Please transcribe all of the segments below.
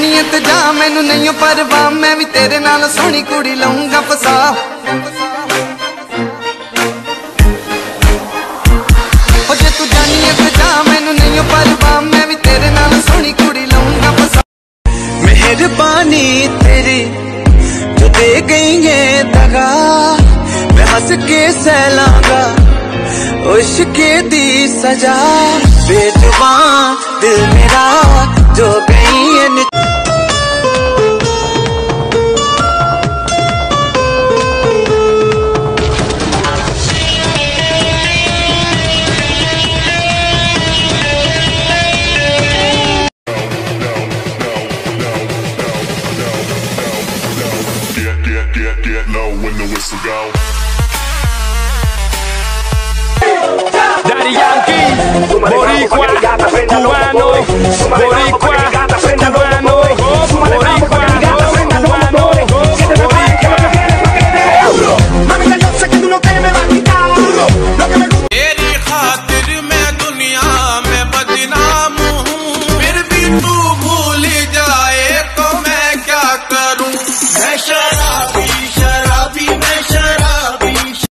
जानी है ते जा मैनू नहीं परवाह, मैं भी तेरे नाल सोहनी कुड़ी लाऊंगा फसा। जे तू जानी है ते जा मैनू नहीं परवाह, मैं भी तेरे नाल सोहनी कुड़ी लाऊंगा फसा। मेहरबानी तेरी जो दे गई है दगा, मैं हंस के सहलांगा इश्क़ दी सजा। बेजुबान दिल मेरा जो गई है get low when the whistle go. Daddy Yankee, Boricua, Cubano, Boricua, Cubano, Boricua, Cubano, Boricua. Mami, yo sé que tú no te me vas a quitar lo que me gusta. तेरी खातिर मैं दुनिया में बदनाम हूँ, फिर भी तू भूल जाए तो मैं क्या करूँ। मैं शराबी शराबी मैं शराबी।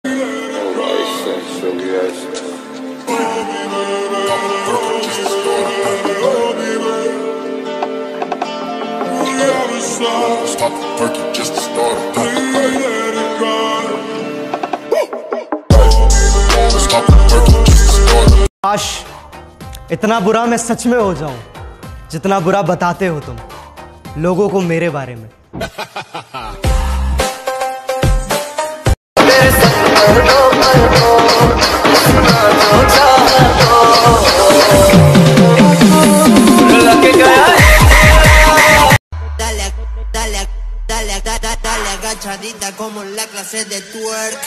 Stop the perky just to start a काश इतना बुरा मैं सच में हो जाऊं जितना बुरा बताते हो तुम लोगों को मेरे बारे में। Dale agachadita como en la clase de twerk.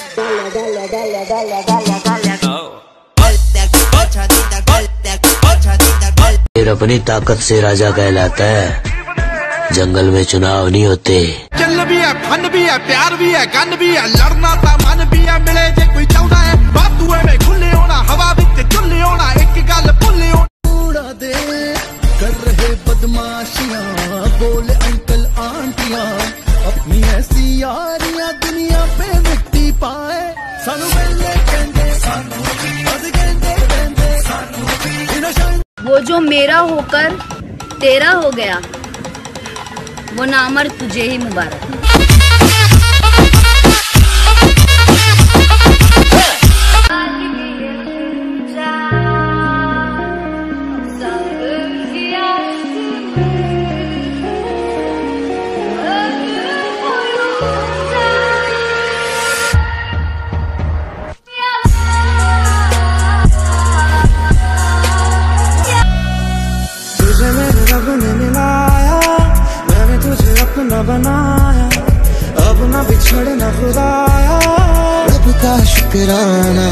फिर अपनी ताकत से राजा कहलाता है, जंगल में चुनाव नहीं होते। चल भी है फन भी है प्यार भी है गन भी है, लड़ना ता मन भी है, मिले जे कोई चाहता है बातुए में खुले होना, हवा विच चुल्ले होना, एक गल भुल्ले होना। उड़ा दे कर रहे बदमाशियां, बोले अंकल आंटियां, अपनी ऐसी यारियां दुनिया पे मिट्टी पाए। सानू मिलने कहंदे सानू अज कहंदे कहंदे सानू। वो जो मेरा होकर तेरा हो गया, वो नामर्द तुझे ही मुबारक। बनाया अब ना बिछड़ना खुदाया, रब का शुक्राना।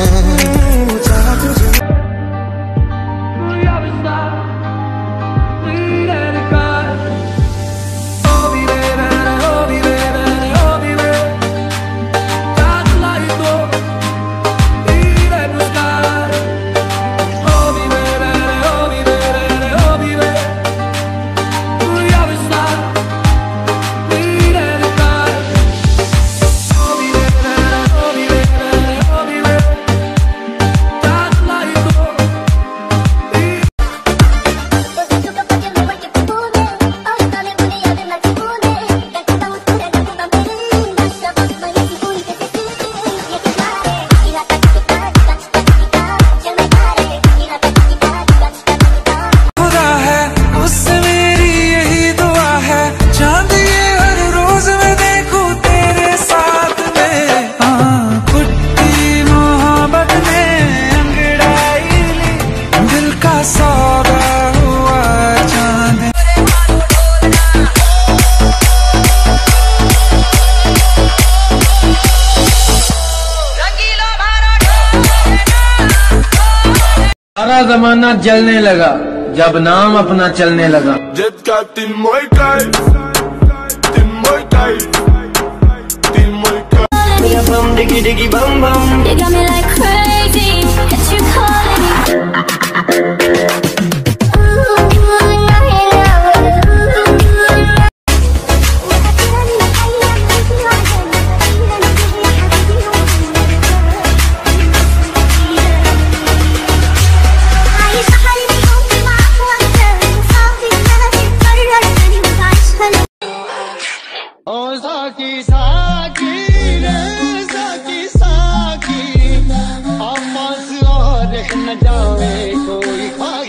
सारा जमाना जलने लगा जब नाम अपना चलने लगा। Bum diggy diggy bum bum. You got me like crazy. It's you calling. ओ साकी साकी रे साकी साकी आमास और न जावे कोई खाई